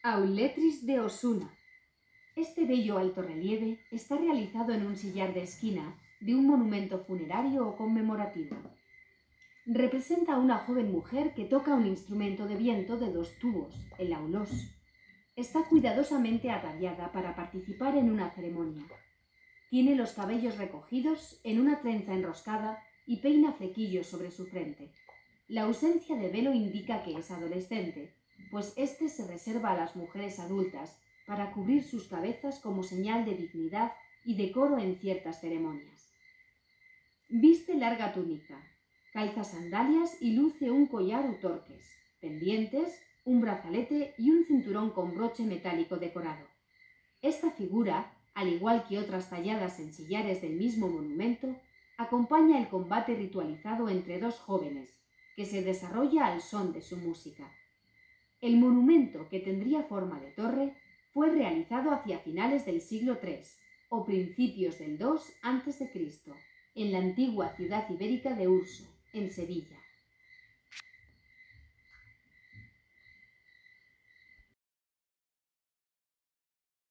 Auletris de Osuna. Este bello altorrelieve está realizado en un sillar de esquina de un monumento funerario o conmemorativo. Representa a una joven mujer que toca un instrumento de viento de 2 tubos, el aulos. Está cuidadosamente ataviada para participar en una ceremonia. Tiene los cabellos recogidos en una trenza enroscada y peina flequillos sobre su frente. La ausencia de velo indica que es adolescente, pues este se reserva a las mujeres adultas para cubrir sus cabezas como señal de dignidad y decoro en ciertas ceremonias. Viste larga túnica, calza sandalias y luce un collar u torques, pendientes, un brazalete y un cinturón con broche metálico decorado. Esta figura, al igual que otras talladas en sillares del mismo monumento, acompaña el combate ritualizado entre 2 jóvenes, que se desarrolla al son de su música. El monumento, que tendría forma de torre, fue realizado hacia finales del siglo III o principios del II a.C., en la antigua ciudad ibérica de Urso, en Sevilla.